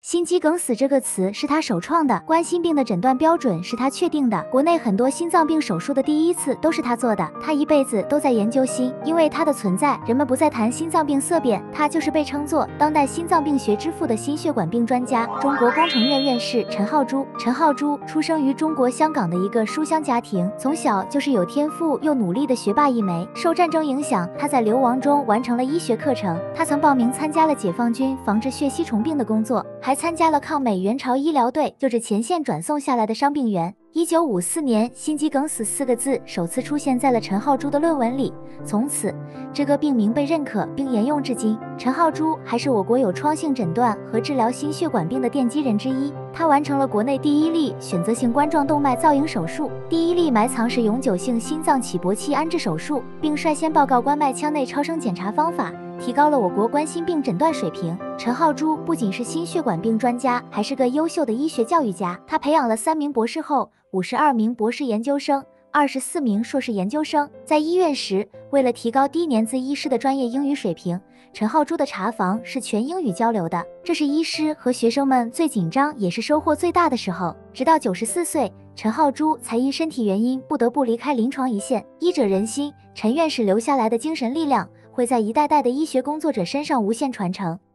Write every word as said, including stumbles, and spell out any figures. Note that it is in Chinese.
心肌梗死这个词是他首创的，冠心病的诊断标准是他确定的，国内很多心脏病手术的第一次都是他做的。他一辈子都在研究心，因为他的存在，人们不再谈心脏病色变，他就是被称作当代心脏病学之父的心血管病专家。中国工程院院士陈浩珠，陈浩珠出生于中国香港的一个书香家庭，从小就是有天赋又努力的学霸一枚。受战争影响，他在流亡中完成了医学课程，他曾报名参加了解放军防治血吸虫病的工作，还参加了抗美援朝医疗队，救治前线转送下来的伤病员。一九五四年，心肌梗死四个字首次出现在了陈浩珠的论文里，从此这个病名被认可并沿用至今。陈浩珠还是我国有创性诊断和治疗心血管病的奠基人之一，他完成了国内第一例选择性冠状动脉造影手术，第一例埋藏式永久性心脏起搏器安置手术，并率先报告冠脉腔内超声检查方法，提高了我国冠心病诊断水平。陈浩珠不仅是心血管病专家，还是个优秀的医学教育家。他培养了三名博士后、五十二名博士研究生、二十四名硕士研究生。在医院时，为了提高低年资医师的专业英语水平，陈浩珠的查房是全英语交流的，这是医师和学生们最紧张也是收获最大的时候。直到九十四岁，陈浩珠才因身体原因不得不离开临床一线。医者仁心，陈院士留下来的精神力量会在一代代的医学工作者身上无限传承。